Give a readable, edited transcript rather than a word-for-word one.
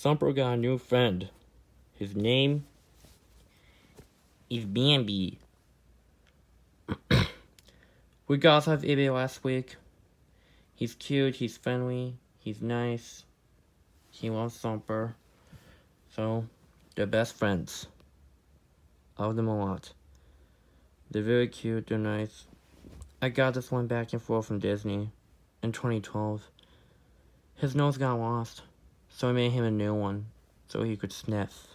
Thumper got a new friend. His name is Bambi. We got off of eBay last week. He's cute, he's friendly, he's nice. He loves Thumper. So, they're best friends. I love them a lot. They're very cute, they're nice. I got this one back and forth from Disney in 2012. His nose got lost, so I made him a new one so he could sniff.